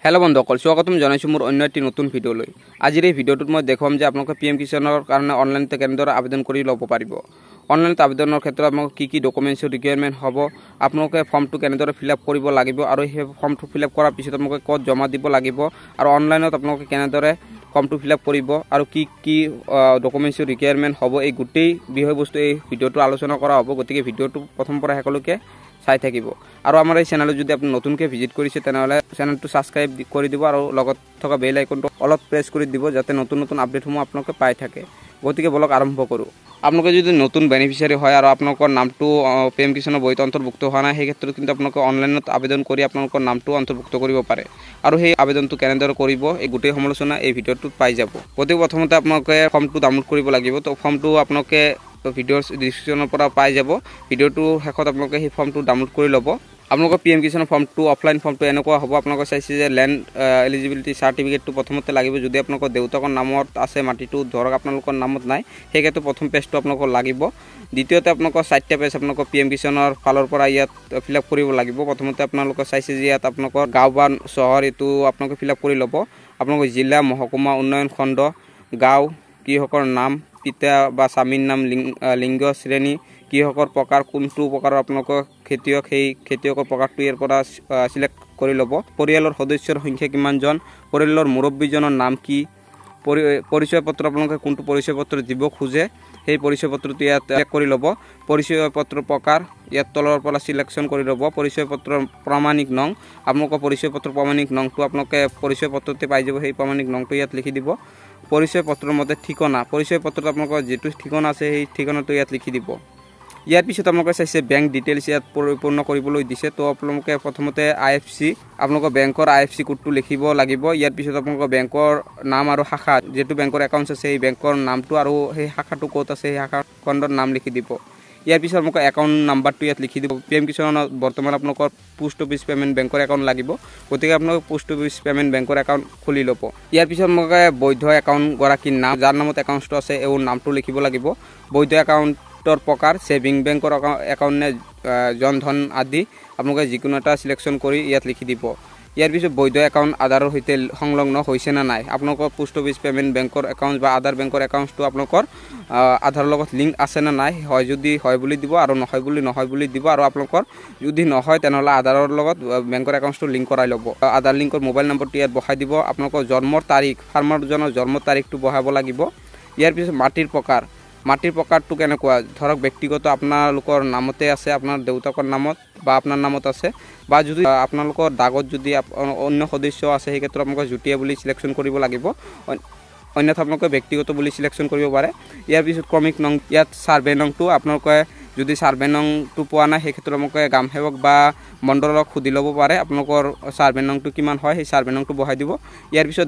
Hello बंधुসকল स्वागतम জানাইছো মোৰ অন্য এটি নতুন ভিডিওলৈ। আজিৰ এই ভিডিওটোত মই দেখাম যে আপোনালোকে পিএম কিষাণৰ কাৰণে অনলাইনতে কেনেদৰে আবেদন কৰি ল'ব পাৰিব। অনলাইনত আবেদনৰ ক্ষেত্ৰত আপোনালোকৰ কি ডকুমেন্টছৰ ৰিকুৱাৰমেন্ট হ'ব, আপোনালোকে ফৰ্মটো কেনেদৰে ফিল আপ কৰিব লাগিব আৰু সেই ফৰ্মটো ফিল আপ কৰাৰ পিছত আপোনালোকে ক'ত জমা দিব লাগিব আৰু অনলাইনত আপোনালোকে কেনেদৰে ফৰ্মটো ফিল আপ কৰিব আৰু কি ডকুমেন্টছৰ ৰিকুৱাৰমেন্ট হ'ব, এই গোটেই বিষয়বস্তু এই ভিডিওটো আলোচনা কৰা হ'ব। গতিকে ভিডিওটো প্ৰথম পৰা শেষলৈকে চাই থাকিব আৰু আমাৰ এই চেনেলত যদি আপুনি নতুনকৈ ভিজিট কৰিছে তেনেহলে চেনেলটো সাবস্ক্ৰাইব কৰি দিব আৰু লগত থকা বেল আইকনটো অলপ প্ৰেছ কৰি দিব যাতে নতুন নতুন আপডেটসমূহ আপোনালোকে পাই থাকে। গতিকে বলক আৰম্ভ কৰোঁ। আপোনালোকে যদি নতুন বেনিফিচিয়াৰী হয় আৰু আপোনালোকৰ নামটো পিএম কিষাণৰ বহিত অন্তৰ্ভুক্ত হোৱা নাই, সেই ক্ষেত্ৰত কিন্তু আপোনালোকে অনলাইনত আবেদন কৰি আপোনালোকৰ নামটো অন্তৰ্ভুক্ত কৰিব পাৰে আৰু সেই আবেদনটো কেনেদৰে কৰিব এই গোটেই সমালোচনা এই ভিডিওটোত পাই যাব। গতিকে প্ৰথমতে আপোনালোকে ফৰ্মটো ডাউনলোড কৰিব লাগিব। তো ফৰ্মটো আপোনালোকে ভিডিওৰ ডিসক্ৰিপশনৰ পৰা পাই যাব। ভিডিওটো শেষত আপোনালোকে সেই ফৰ্মটো ডাউনলোড কৰি ল'ব। আপোনালোকৰ পিএম কিষাণৰ ফৰ্মটো অফলাইন ফৰ্মটো এনেকুৱা হ'ব। আপোনালোকে চাইছে যে ল্যান্ড এলিজিবিলিটি সাৰ্টিফিকেটটো প্ৰথমতে লাগিব। যদি আপোনালোকৰ দেউতাকৰ নামত আছে মাটিটো, ধৰক আপোনালোকৰ নামত নাই, সেই ক্ষেত্ৰত প্ৰথম পেজটো আপোনালোকৰ লাগিব। দ্বিতীয়তে আপোনালোকৰ 4টা পেজ আপোনালোকৰ পিএম কিষাণৰ ফালৰ পৰা ইয়াত ফিল আপ কৰিব লাগিব। প্ৰথমতে আপোনালোকে চাইছে যে ইয়াত আপোনালোকৰ গাঁও বা চহৰ এইটো আপোনালোকে ফিল আপ কৰি ল'ব। আপোনালোকৰ জিলা, মহকুমা, উন্নয়ন খণ্ড, গাঁও, কৃষকৰ নাম, পিতা বা স্বামীৰ নাম, লিংগ, শ্ৰেণী, কৃষকৰ প্ৰকাৰ, কোনটো প্ৰকাৰৰ আপোনালোকৰ খেতিয়ক, সেই খেতিয়কৰ প্ৰকাৰটো ইয়াৰ পৰা সিলেক্ট কৰি ল'ব। পৰিয়ালৰ সদস্যৰ সংখ্যা কিমানজন, পৰিয়ালৰ মুৰব্বীজনৰ নাম কি, পৰিচয় পত্ৰ আপোনালোকে কোনটো পৰিচয় পত্ৰ দিব খোজে সেই পৰিচয় পত্ৰটো ইয়াত চেক কৰি ল'ব। পৰিচয় পত্ৰৰ প্ৰকাৰ ইয়াত তলৰ পৰা সিলেকশ্যন কৰি ল'ব। পৰিচয় পত্ৰৰ প্ৰমাণিক নং, আপোনালোকৰ পৰিচয় পত্ৰৰ প্ৰমাণিক নংটো আপোনালোকে পৰিচয় পত্ৰতে পাই যাব। সেই প্ৰমাণিক নংটো ইয়াত লিখি দিব। পৰিচয় পত্ৰৰ মতে ঠিকনা, পৰিচয় পত্ৰত আপোনালোকৰ যিটো ঠিকনা আছে সেই ঠিকনাটো ইয়াত লিখি দিব। ইয়াৰ পিছত আপোনালোকে চাইছে বেংক ডিটেইলছ ইয়াত পৰিপূৰ্ণ কৰিবলৈ দিছে। তো আপোনালোকে প্ৰথমতে আইএফচি আপোনালোকৰ বেংকৰ আইএফচি কোডটো লিখিব লাগিব। ইয়াৰ পিছত আপোনালোকৰ বেংকৰ নাম আৰু শাখা, যেটো বেংকৰ একাউণ্ট আছে সেই বেংকৰ নামটো আৰু সেই শাখাটো ক'ত আছে সেই শাখাখণ্ডৰ নাম লিখি দিব। ইয়াৰ পিছত আপোনালোকৰ একাউণ্ট নাম্বাৰটো ইয়াত লিখি দিব। পিএম কিষাণত বৰ্তমান আপোনালোকৰ পোষ্ট অফিচ পেমেণ্ট বেংকৰ একাউণ্ট লাগিব। গতিকে আপোনালোকে পোষ্ট অফিচ পেমেণ্ট বেংকৰ একাউণ্ট খুলি ল'ব। ইয়াৰ পিছত আপোনালোকে বৈধ একাউণ্ট গৰাকীৰ নাম, যাৰ নামত একাউণ্টটো আছে এওঁৰ নামটো লিখিব লাগিব। বৈধ একাউণ্টৰ প্ৰকাৰ সেভিং বেংকৰ একাউণ্ট নে জনধন আদি আপোনালোকে যিকোনো এটা সিলেকশ্যন কৰি ইয়াত লিখি দিব। ইয়াৰ পিছত বৈধ একাউণ্ট আধাৰৰ সৈতে সংলগ্ন হৈছে না নাই, আপোনালোকৰ পোষ্ট অফিচ পেমেণ্ট বেংকৰ একাউণ্ট বা আধাৰ বেংকৰ একাউণ্টটো আপোনালোকৰ আধাৰৰ লগত লিংক আছে না নাই, হয় যদি হয় বুলি দিব আৰু নহয় বুলি দিব। আৰু আপোনালোকৰ যদি নহয় তেনেহ'লে আধাৰৰ লগত বেংকৰ একাউণ্টটো লিংক কৰাই ল'ব। আধাৰ লিংকৰ মোবাইল নম্বৰটো ইয়াত বহাই দিব। আপোনালোকৰ জন্মৰ তাৰিখ, ফাৰ্মাৰজনৰ জন্ম তাৰিখটো বহাব লাগিব। ইয়াৰ পিছত মাটিৰ প্ৰকাৰটো কেনেকুৱা, ধৰক ব্যক্তিগত আপোনালোকৰ নামতে আছে, আপোনাৰ দেউতাকৰ নামত বা আপোনাৰ নামত আছে, বা যদি আপোনালোকৰ দাগত যদি অন্য সদস্য আছে সেই ক্ষেত্ৰত আপোনালোকে যুটীয়া বুলি সিলেকশ্যন কৰিব লাগিব, অন্যথা আপোনালোকে ব্যক্তিগত বুলি সিলেকশ্যন কৰিব পাৰে। ইয়াৰ পিছত ক্ৰমিক নং, ইয়াত ছাৰ্ভে নংটো আপোনালোকে যদি ছাৰ্ভে নংটো পোৱা নাই সেই ক্ষেত্ৰত আপোনালোকে গ্ৰাম সেৱক বা মণ্ডলক সুধি ল'ব পাৰে আপোনালোকৰ ছাৰ্ভে নংটো কিমান হয়, সেই ছাৰ্ভে নংটো বহাই দিব। ইয়াৰ পিছত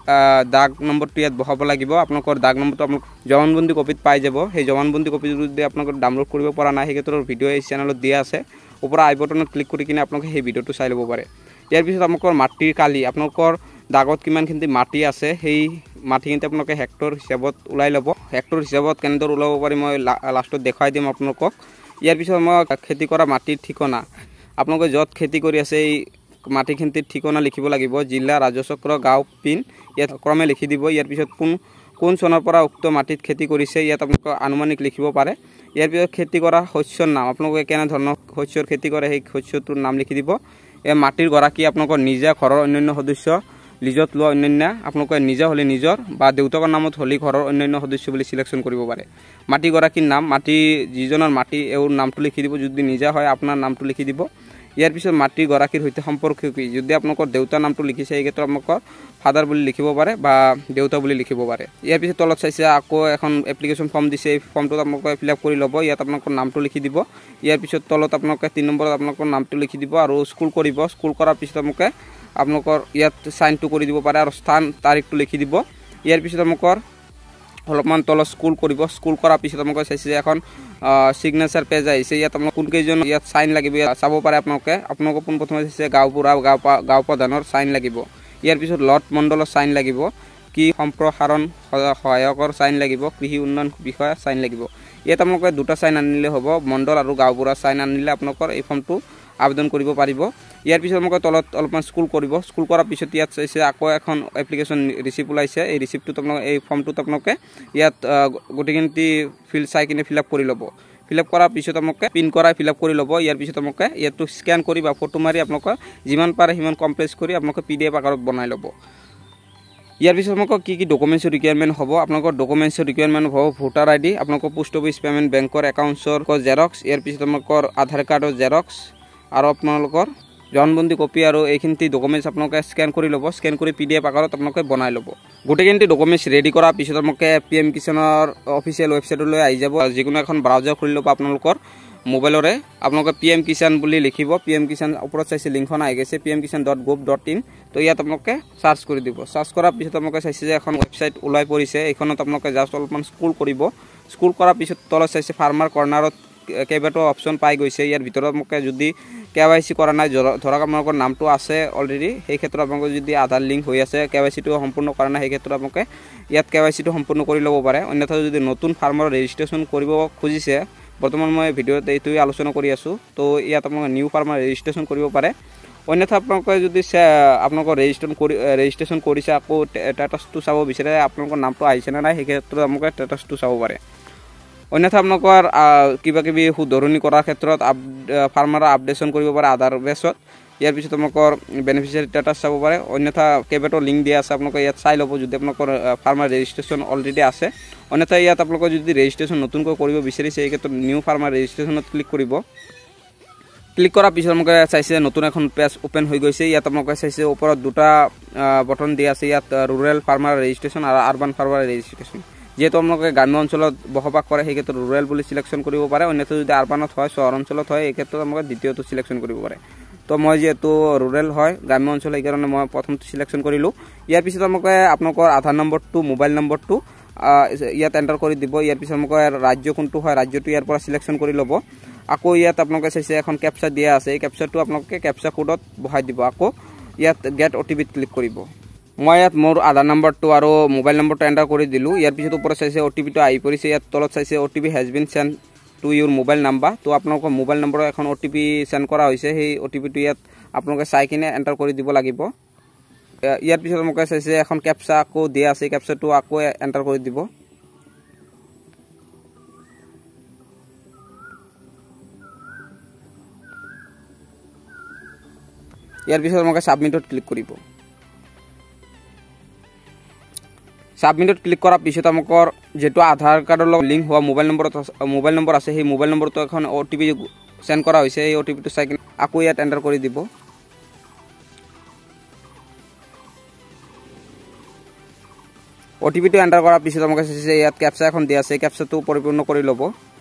দাগ নম্বৰটো ইয়াত বহাব লাগিব। আপোনালোকৰ দাগ নম্বৰটো আপোনালোক জবানবন্দী কপিত পাই যাব। সেই জবানবন্দী কপিটো যদি আপোনালোকে ডাউনলোড কৰিব পৰা নাই সেই ক্ষেত্ৰৰ ভিডিঅ' এই চেনেলত দিয়া আছে। ওপৰৰ আই বটনত ক্লিক কৰি কিনে আপোনালোকে সেই ভিডিঅ'টো চাই ল'ব পাৰে। ইয়াৰ পিছত আপোনালোকৰ মাটিৰ কালি, আপোনালোকৰ দাগত কিমানখিনি মাটি আছে সেই মাটিখিনি আপোনালোকে হেক্টৰ হিচাপত ওলাই ল'ব। হেক্টৰ হিচাপত কেনেদৰে ওলাব পাৰি মই লাষ্টত দেখুৱাই দিম আপোনালোকক। ইয়াৰ পিছত মই খেতি কৰা মাটিৰ ঠিকনা, আপোনালোকে য'ত খেতি কৰি আছে এই মাটিখিনিৰ ঠিকনা লিখিব লাগিব। জিলা, ৰাজচক্ৰ, গাঁও, পিন ইয়াত ক্ৰমে লিখি দিব। ইয়াৰ পিছত কোন চনৰ পৰা উক্ত মাটিত খেতি কৰিছে ইয়াত আপোনালোকে আনুমানিক লিখিব পাৰে। ইয়াৰ পিছত খেতি কৰা শস্যৰ নাম, আপোনালোকে কেনেধৰণৰ শস্যৰ খেতি কৰে সেই শস্যটোৰ নাম লিখি দিব। এই মাটিৰ গৰাকী আপোনালোকৰ নিজা, ঘৰৰ অন্যান্য সদস্য, লিজত লোৱা অন্যান্য, আপোনালোকে নিজা হ'লে নিজৰ বা দেউতাকৰ নামত হ'লে ঘৰৰ অন্যান্য সদস্য বুলি সিলেকশ্যন কৰিব পাৰে। মাটি গৰাকীৰ নাম, মাটি যিজনৰ মাটি এওঁৰ নামটো লিখি দিব। যদি নিজা হয় আপোনাৰ নামটো লিখি দিব। ইয়াৰ পিছত মাটি গৰাকীৰ সৈতে সম্পৰ্ক কি, যদি আপোনালোকৰ দেউতাৰ নামটো লিখিছে এই ক্ষেত্ৰত আপোনালোকৰ ফাদাৰ বুলি লিখিব পাৰে বা দেউতা বুলি লিখিব পাৰে। ইয়াৰ পিছত তলত চাইছে আকৌ এখন এপ্লিকেশ্যন ফৰ্ম দিছে, এই ফৰ্মটোত আপোনালোকে ফিল আপ কৰি ল'ব। ইয়াত আপোনালোকৰ নামটো লিখি দিব। ইয়াৰ পিছত তলত আপোনালোকে 3 নম্বৰত আপোনালোকৰ নামটো লিখি দিব আৰু স্কুল কৰিব। স্কুল কৰাৰ পিছত আপোনালোকৰ ইয়াত চাইনটো কৰি দিব পাৰে আৰু স্থান তাৰিখটো লিখি দিব। ইয়াৰ পিছত আপোনালোকৰ অলপমান তলত স্কুল কৰিব। স্কুল কৰাৰ পিছত আপোনালোকে চাইছে যে এখন সিগনেচাৰ পেজ আহিছে। ইয়াত আপোনালোক কোনকেইজন ইয়াত চাইন লাগিব ইয়াত চাব পাৰে। আপোনালোকৰ পোনপ্ৰথমে চাইছে গাঁওবুঢ়া, গাঁও প্ৰধানৰ চাইন লাগিব। ইয়াৰ পিছত লট মণ্ডলৰ চাইন লাগিব। কৃষি সম্প্ৰসাৰণ সহায়কৰ চাইন লাগিব। কৃষি উন্নয়ন বিষয়া চাইন লাগিব। ইয়াত আপোনালোকে দুটা সাইন আনিলে হ'ব মণ্ডল আৰু গাঁওবুঢ়া সাইন আনিলে আপোনালোকৰ এই ফৰ্মটো আবেদন কৰিব পাৰিব ইয়াৰ পিছত আপোনালোকে তলত অলপমান স্ক্ৰল কৰিব স্ক্ৰল কৰাৰ পিছত ইয়াত চাইছে আকৌ এখন এপ্লিকেশ্যন ৰিচিপ্ট ওলাইছে এই ৰিচিপ্টটোত আপোনালোকে এই ফৰ্মটোত আপোনালোকে ইয়াত গোটেইখিনি ফিল চাই কিনে ফিল আপ কৰি ল'ব ফিল আপ কৰাৰ পিছত আপোনালোকে পিন কৰাই ফিল আপ কৰি ল'ব ইয়াৰ পিছত আপোনালোকে ইয়াতো স্কেন কৰি বা ফটো মাৰি আপোনালোকে যিমান পাৰে সিমান কমপ্লেক্স কৰি আপোনালোকে PDF আকাৰত বনাই ল'ব ইয়াৰ পিছত আপোনালোকৰ কি ডকুমেণ্টছৰ ৰিকুৱাৰমেণ্ট হ'ব আপোনালোকৰ ডকুমেণ্টছৰ ৰিকুৱাৰমেণ্ট হ'ব ভোটাৰ ID আপোনালোকৰ পোষ্ট অফিচ পেমেণ্ট বেংকৰ একাউণ্টছৰ জেৰক্স ইয়াৰ পিছত আপোনালোকৰ আধাৰ কাৰ্ডৰ জেৰক্স আৰু আপোনালোকৰ জনবন্দী কপি আৰু এইখিনি ডকুমেণ্টছ আপোনালোকে স্কেন কৰি ল'ব স্কেন কৰি PDF আকাৰত আপোনালোকে বনাই ল'ব গোটেইখিনি ডকুমেণ্টছ ৰেডি কৰাৰ পিছত আপোনালোকে PM কিষাণৰ অফিচিয়েল ৱেবছাইটলৈ আহি যাব যিকোনো এখন ব্ৰাউজাৰ খুলি ল'ব আপোনালোকৰ মোবাইলৰে আপোনালোকে PM কিষাণ বুলি লিখিব PM কিষাণ ওপৰত চাইছে লিংকখন আহি গৈছে pmkishan.gov.in তো ইয়াত আপোনালোকে সাৰ্চ কৰি দিব সাৰ্চ কৰাৰ পিছত আপোনালোকে চাইছে যে এখন ৱেবছাইট ওলাই পৰিছে এইখনত আপোনালোকে জাষ্ট অলপমান স্ক্ৰল কৰিব স্ক্ৰল কৰাৰ পিছত তলত চাইছে ফাৰ্মাৰ কৰ্নাৰত কেইবাটাও অপশ্যন পাই গৈছে ইয়াৰ ভিতৰত আপোনালোকে যদি KYC কৰা নাই ধৰক আপোনালোকৰ নামটো আছে অলৰেডি সেই ক্ষেত্ৰত আপোনালোকৰ যদি আধাৰ লিংক হৈ আছে KYC টো সম্পূৰ্ণ কৰা নাই সেই ক্ষেত্ৰত আপোনালোকে ইয়াত KYC টো সম্পূৰ্ণ কৰি ল'ব পাৰে অন্যথা যদি নতুন ফাৰ্মাৰ ৰেজিষ্ট্ৰেচন কৰিব খুজিছে বৰ্তমান মই ভিডিঅ'ত এইটোই আলোচনা কৰি আছো তো ইয়াত আপোনালোকে নিউ ফাৰ্মাৰ ৰেজিষ্ট্ৰেচন কৰিব পাৰে অন্যথা আপোনালোকে যদি আপোনালোকৰ ৰেজিষ্ট্ৰেচন কৰিছে আকৌ ষ্টেটাছটো চাব বিচাৰে আপোনালোকৰ নামটো আহিছে নে নাই সেই ক্ষেত্ৰত আপোনালোকে ষ্টেটাছটো চাব পাৰে অন্যথা আপোনালোকৰ কিবাকিবি শুধৰণি কৰাৰ ক্ষেত্ৰত ফাৰ্মাৰৰ আপডেশ্যন কৰিব পাৰে আধাৰ বেছত ইয়াৰ পিছত আপোনালোকৰ বেনিফিচিয়াৰী ষ্টেটাছ চাব পাৰে অন্যথা কেইবাটাও লিংক দিয়া আছে আপোনালোকে ইয়াত চাই ল'ব যদি আপোনালোকৰ ফাৰ্মাৰ ৰেজিষ্ট্ৰেচন অলৰেডি আছে অন্যথা ইয়াত আপোনালোকে যদি ৰেজিষ্ট্ৰেচন নতুনকৈ কৰিব বিচাৰিছে এই ক্ষেত্ৰত নিউ ফাৰ্মাৰ ৰেজিষ্ট্ৰেচনত ক্লিক কৰিব ক্লিক কৰাৰ পিছত আপোনালোকে চাইছে নতুন এখন পেজ ওপেন হৈ গৈছে ইয়াত আপোনালোকে চাইছে ওপৰত দুটা বটন দিয়া আছে ইয়াত ৰুৰেল ফাৰ্মাৰ ৰেজিষ্ট্ৰেচন আৰু আৰবান ফাৰ্মাৰ ৰেজিষ্ট্ৰেচন যেহেতু আপোনালোকে গ্ৰাম্য অঞ্চলত বসবাস কৰে সেই ক্ষেত্ৰত ৰুৰেল বুলি সিলেকশ্যন কৰিব পাৰে অন্যথা যদি আৰবানত হয় চহৰ অঞ্চলত হয় এই ক্ষেত্ৰত আপোনালোকে দ্বিতীয়টো সিলেকশ্যন কৰিব পাৰে তো মই যেহেতু ৰুৰেল হয় গ্ৰাম্য অঞ্চল এই কাৰণে মই প্ৰথমটো সিলেকশ্যন কৰিলোঁ ইয়াৰ পিছত আপোনালোকে আপোনালোকৰ আধাৰ নম্বৰটো মোবাইল নম্বৰটো ইয়াত এণ্টাৰ কৰি দিব ইয়াৰ পিছত আপোনালোকৰ ৰাজ্য কোনটো হয় ৰাজ্যটো ইয়াৰ পৰা সিলেকশ্যন কৰি ল'ব আকৌ ইয়াত আপোনালোকে চাইছে এখন কেপচা দিয়া আছে এই কেপচাটো আপোনালোকে কেপচা কোডত বহাই দিব আকৌ ইয়াত গেট OTP ক্লিক কৰিব মই ইয়াত মোৰ আধাৰ নম্বৰটো আৰু মোবাইল নম্বৰটো এণ্টাৰ কৰি দিলোঁ ইয়াৰ পিছত ওপৰত চাইছে OTP টো আহি পৰিছে ইয়াত তলত চাইছে OTP has been send to your mobile number তো আপোনালোকৰ মোবাইল নম্বৰৰ এখন OTP সেন্ড কৰা হৈছে সেই OTP টো ইয়াত আপোনালোকে চাই কিনে এণ্টাৰ কৰি দিব লাগিব ইয়াৰ পিছত আপোনালোকে চাইছে এখন কেপচা আকৌ দিয়া আছে কেপচাটো আকৌ এণ্টাৰ কৰি দিব ইয়াৰ পিছত আপোনালোকে সাবমিটত ক্লিক কৰিব সাবমিটত ক্লিক কৰাৰ পিছত আপোনালোকৰ যেটো আধাৰ কাৰ্ডৰ লগত লিংক হোৱা মোবাইল নম্বৰ আছে সেই মোবাইল নম্বৰটো এখন OTP সেন্ড কৰা হৈছে এই OTP টো চাই আকৌ ইয়াত এণ্টাৰ কৰি দিব OTP টো এণ্টাৰ কৰাৰ পিছত আপোনালোকে চাইছে ইয়াত কেপচা এখন দিয়া আছে কেপচাটো পৰিপূৰ্ণ কৰি ল'ব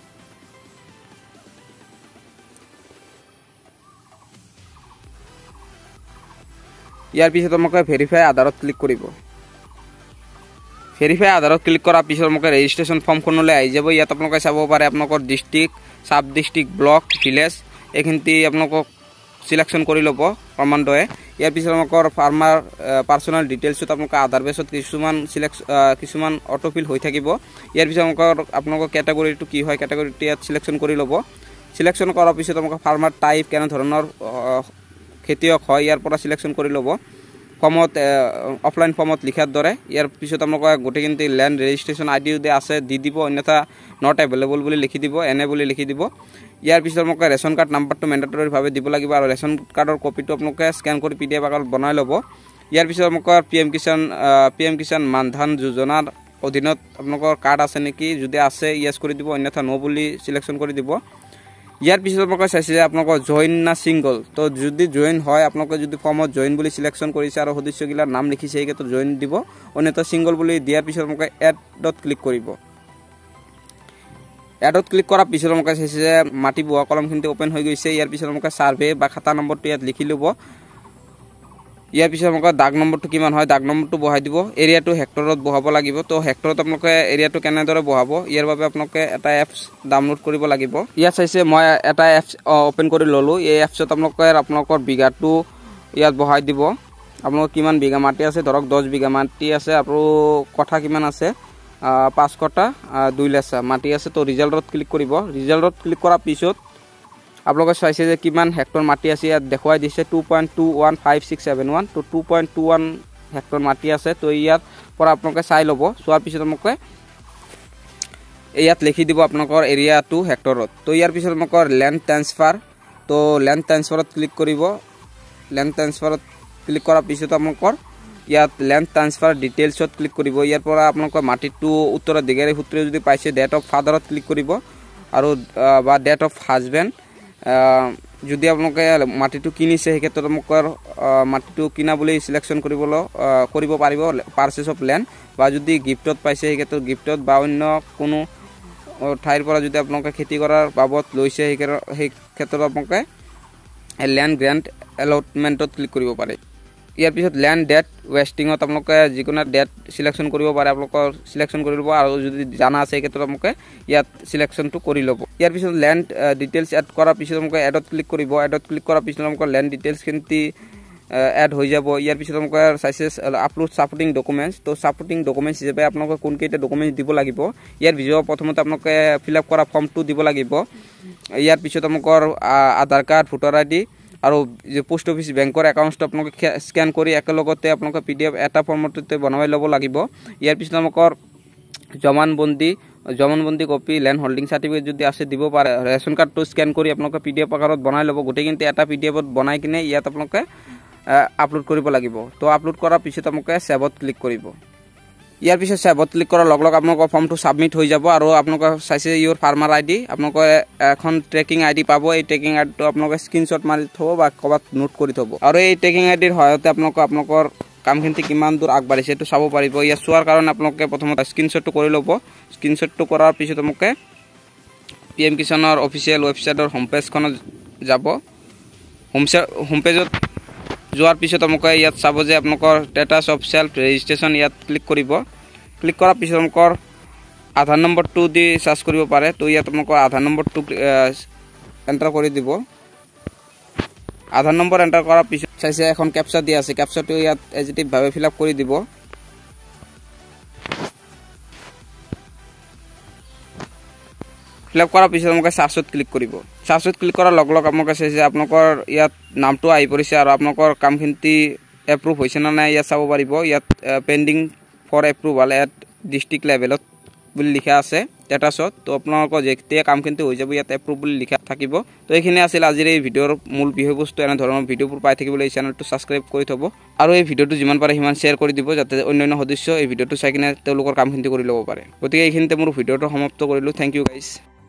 ইয়াৰ পিছত আপোনালোকে ভেৰিফাই আধাৰত ক্লিক কৰিব ভেৰিফাই আধাৰত ক্লিক কৰাৰ পিছত আপোনালোকে ৰেজিষ্ট্ৰেচন ফৰ্মখনলৈ আহি যাব ইয়াত আপোনালোকে চাব পাৰে আপোনালোকৰ district sub district block village এইখিনি আপোনালোকক সিলেকশ্যন কৰি ল'ব ক্ৰমান্বয়ে ইয়াৰ পিছত আপোনালোকৰ ফাৰ্মাৰ পাৰ্চনেল ডিটেইলছত আপোনালোকে আধাৰ বেছত কিছুমান অটোফিল হৈ থাকিব ইয়াৰ পিছত আপোনালোকৰ কেটেগৰীটো কি হয় কেটেগৰীটো ইয়াত সিলেকশ্যন কৰি ল'ব সিলেকশ্যন কৰাৰ পিছত আপোনালোকৰ ফাৰ্মাৰ টাইপ কেনে ধৰণৰ খেতিয়ক হয় ইয়াৰ পৰা সিলেকশ্যন কৰি ল'ব ফৰ্মত অফলাইন ফৰ্মত লিখাৰ দৰে ইয়াৰ পিছত আপোনালোকে গোটেইখিনি ল্যান্ড ৰেজিষ্ট্ৰেচন ID যদি আছে দি দিব অন্যথা নট এভেইলেবল বুলি লিখি দিব এনে বুলি লিখি দিব ইয়াৰ পিছত আপোনালোকে ৰেচন কাৰ্ড নাম্বাৰটো মেন্ডেটৰী ভাৱে দিব লাগিব আৰু ৰেচন কাৰ্ডৰ কপিটো আপোনালোকে স্ক্যান কৰি PDF আকাৰত বনাই ল'ব ইয়াৰ পিছত আপোনালোকৰ PM কিষাণ মানধান যোজনাৰ অধীনত আপোনালোকৰ কাৰ্ড আছে নেকি যদি আছে ইয়েস কৰি দিব অন্যথা নো বুলি সিলেকশ্যন কৰি দিব ইয়াৰ পিছত আপোনালোকে চাইছে যে আপোনালোকৰ জয়েন না সিঙ্গল তো যদি জয়েন হয় আপোনালোকে যদি ফৰ্মত জয়েন বুলি সিলেকশ্যন কৰিছে আৰু সদস্যগিলাৰ নাম লিখিছে এই ক্ষেত্ৰত জয়েন দিব অন্যথা সিঙ্গল বুলি দিয়াৰ পিছত আপোনালোকে এডত ক্লিক কৰিব এডত ক্লিক কৰাৰ পিছত আপোনালোকে চাইছে যে মাটি বুৱা কলমখিনি ওপেন হৈ গৈছে ইয়াৰ পিছত আপোনালোকে সাৰ্ভে বা খাতা নম্বৰটো ইয়াত লিখি ল'ব ইয়াৰ পিছত আপোনালোকৰ দাগ নম্বৰটো কিমান হয় দাগ নম্বৰটো বহাই দিব এৰিয়াটো হেক্টৰত বহাব লাগিব তো হেক্টৰত আপোনালোকে এৰিয়াটো কেনেদৰে বহাব ইয়াৰ বাবে আপোনালোকে এটা এপছ ডাউনলোড কৰিব লাগিব ইয়াত চাইছে মই এটা এপছ ওপেন কৰি ললো এই এপছত আপোনালোকৰ বিঘাটো ইয়াত বহাই দিব আপোনালোকৰ কিমান বিঘা মাটি আছে ধৰক 10 বিঘা মাটি আছে আৰু কথা কিমান আছে 5 কটা 2 লেচা মাটি আছে। তো ৰিজাল্টত ক্লিক কৰিব। ৰিজাল্টত ক্লিক কৰাৰ পিছত আপোনালোকে চাইছে যে কিমান হেক্টৰ মাটি আছে, ইয়াত দেখুৱাই দিছে 2.215671। তো 2.21 হেক্টৰ মাটি আছে। তো ইয়াত পৰা আপোনালোকে চাই ল'ব। চোৱাৰ পিছত আপোনালোকে ইয়াত লিখি দিব আপোনালোকৰ এৰিয়াটো হেক্টৰত। তো ইয়াৰ পিছত আপোনালোকৰ লেণ্ড ট্ৰান্সফাৰ, তো লেণ্ড ট্ৰান্সফাৰত ক্লিক কৰিব। লেণ্ড ট্ৰান্সফাৰত ক্লিক কৰাৰ পিছত আপোনালোকৰ ইয়াত লেণ্ড ট্ৰান্সফাৰ ডিটেইলছত ক্লিক কৰিব। ইয়াৰ পৰা আপোনালোকৰ মাটিটো উত্তৰাধিকাৰী সূত্ৰে যদি পাইছে ডেট অফ ফাদাৰত ক্লিক কৰিব আৰু বা ডেট অফ হাজবেণ্ড। যদি আপোনালোকে মাটিটো কিনিছে সেই ক্ষেত্ৰত আপোনালোকৰ মাটিটো কিনা বুলি চিলেকশ্যন কৰিব পাৰিব পাৰ্চেছ অফ লেণ্ড, বা যদি গিফ্টত পাইছে সেই ক্ষেত্ৰত গিফ্টত, বা অন্য কোনো ঠাইৰ পৰা যদি আপোনালোকে খেতি কৰাৰ বাবদ লৈছে সেই ক্ষেত্ৰত আপোনালোকে লেণ্ড গ্ৰেণ্ট এলটমেণ্টত ক্লিক কৰিব পাৰে। ইয়াৰ পিছত লেণ্ড ডেট ৱেষ্টিঙত আপোনালোকে যিকোনো ডেট চিলেকশ্যন কৰিব পাৰে, আপোনালোকৰ চিলেকশ্যন কৰি ল'ব। আৰু যদি জানা আছে সেই ক্ষেত্ৰত আপোনালোকে ইয়াত চিলেকশ্যনটো কৰি ল'ব। ইয়াৰ পিছত লেণ্ড ডিটেইলছ এড কৰাৰ পিছত আপোনালোকে এডত ক্লিক কৰিব। এডত ক্লিক কৰাৰ পিছত আপোনালোকৰ লেণ্ড ডিটেইলছখিনি এড হৈ যাব। ইয়াৰ পিছত আপোনালোকে চাইছে আপলোড ছাপোৰ্টিং ডকুমেণ্টছ। তো ছাপোৰ্টিং ডকুমেণ্টছ হিচাপে আপোনালোকে কোনকেইটা ডকুমেণ্টছ দিব লাগিব। ইয়াৰ ভিডিঅ' প্ৰথমতে আপোনালোকে ফিল আপ কৰা ফৰ্মটো দিব লাগিব। ইয়াৰ পিছত আপোনালোকৰ আধাৰ কাৰ্ড, ভোটাৰ ID আৰু পোষ্ট অফিচ বেংকৰ একাউণ্টটো আপোনালোকে স্কেন কৰি একেলগতে আপোনালোকে PDF এটা ফৰ্মতে বনাই ল'ব লাগিব। ইয়াৰ পিছত আপোনালোকৰ জমানবন্দী কপি, লেণ্ড হোল্ডিং চাৰ্টিফিকেট যদি আছে দিব পাৰে। ৰেচন কাৰ্ডটো স্কেন কৰি আপোনালোকে PDF আকাৰত বনাই ল'ব। গোটেইখিনি এটা PDFত বনাই কিনে ইয়াত আপোনালোকে আপলোড কৰিব লাগিব। তো আপলোড কৰাৰ পিছত আপোনালোকে ছেভত ক্লিক কৰিব। ইয়াৰ পিছত ছেভত ক্লিক কৰাৰ লগে লগে আপোনালোকৰ ফৰ্মটো ছাবমিট হৈ যাব। আৰু আপোনালোকে চাইছে ইউৰ ফাৰ্মাৰ ID, আপোনালোকে এখন ট্ৰেকিং ID পাব। এই ট্ৰেকিং আইডিটো আপোনালোকে স্ক্ৰীনশ্বট মাৰি থ'ব বা ক'ৰবাত নোট কৰি থ'ব। আৰু এই ট্ৰেকিং আইডিৰ সহায়তে আপোনালোকৰ কামখিনি কিমান দূৰ আগবাঢ়িছে সেইটো চাব পাৰিব। ইয়াত চোৱাৰ কাৰণে আপোনালোকে প্ৰথমতে স্ক্ৰীনশ্বটটো কৰি ল'ব। স্ক্ৰীনশ্বটটো কৰাৰ পিছত আপোনালোকে PM কিষাণৰ অফিচিয়েল ৱেবছাইটৰ হোম পেজখনত যাব। হোম পেজত যোৱাৰ পিছত আপোনালোকে ইয়াত চাব যে আপোনালোকৰ ষ্টেটাছ অফ ছেল্ফ ৰেজিষ্ট্ৰেশ্যন, ইয়াত ক্লিক কৰিব। ক্লিক কৰাৰ পিছত আপোনালোকৰ আধাৰ নম্বৰটো দি চাৰ্চ কৰিব পাৰে। তো ইয়াত আপোনালোকৰ আধাৰ নম্বৰটো এণ্টাৰ কৰি দিব। আধাৰ নম্বৰ এণ্টাৰ কৰাৰ পিছত চাইছে এখন কেপচা দিয়া আছে। কেপচাটো ইয়াত পজিটিভভাৱে ফিল আপ কৰি দিব। ফিল আপ কৰাৰ পিছত আপোনালোকে চাৰ্চত ক্লিক কৰিব। চাৰ্চত ক্লিক কৰাৰ লগে লগে আপোনালোকে চাইছে আপোনালোকৰ ইয়াত নামটো আহি পৰিছে আৰু আপোনালোকৰ কামখিনি এপ্ৰুভ হৈছে নে নাই ইয়াত চাব পাৰিব। ইয়াত pending for approval at district লেভেলত বুলি লিখা আছে ষ্টেটাছত। তো আপোনালোকৰ যেতিয়া কামখিনি হৈ যাব ইয়াত এপ্ৰুভ বুলি লিখা থাকিব। তো এইখিনি আছিল আজিৰ এই ভিডিঅ'ৰ মূল বিষয়বস্তু। এনেধৰণৰ ভিডিঅ'বোৰ পাই থাকিবলৈ এই চেনেলটো ছাবস্ক্ৰাইব কৰি থ'ব আৰু এই ভিডিঅ'টো যিমান পাৰে সিমান শ্বেয়াৰ কৰি দিব, যাতে অন্যান্য সদস্য এই ভিডিঅ'টো চাই কিনে তেওঁলোকৰ কামখিনি কৰি ল'ব পাৰে। গতিকে এইখিনিতে মোৰ ভিডিঅ'টো সমাপ্ত কৰিলোঁ। Thank you guys.